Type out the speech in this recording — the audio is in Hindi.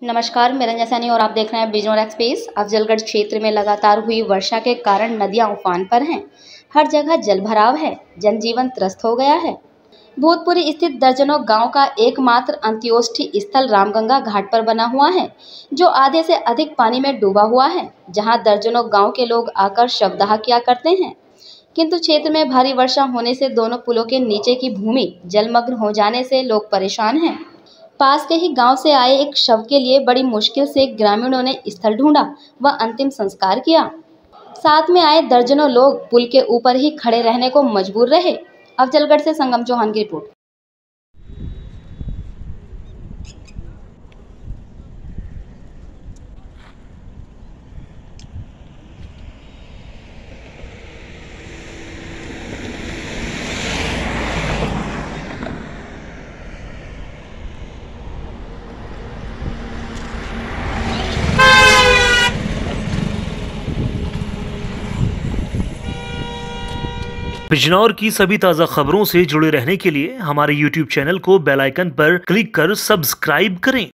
नमस्कार, मैं रंजना सैनी और आप देख रहे हैं बिजनौर एक्सप्रेस। अफजलगढ़ क्षेत्र में लगातार हुई वर्षा के कारण नदियां उफान पर हैं। हर जगह जलभराव है, जनजीवन त्रस्त हो गया है। भूतपुरी स्थित दर्जनों गांव का एकमात्र अंत्योष्ठि स्थल रामगंगा घाट पर बना हुआ है, जो आधे से अधिक पानी में डूबा हुआ है, जहां दर्जनों गांव के लोग आकर शवदाह किया करते हैं। किंतु क्षेत्र में भारी वर्षा होने से दोनों पुलों के नीचे की भूमि जलमग्न हो जाने से लोग परेशान हैं। पास के ही गांव से आए एक शव के लिए बड़ी मुश्किल से ग्रामीणों ने स्थल ढूंढा व अंतिम संस्कार किया। साथ में आए दर्जनों लोग पुल के ऊपर ही खड़े रहने को मजबूर रहे। अफजलगढ़ से संगम चौहान की रिपोर्ट। बिजनौर की सभी ताज़ा खबरों से जुड़े रहने के लिए हमारे YouTube चैनल को बेल आइकन पर क्लिक कर सब्सक्राइब करें।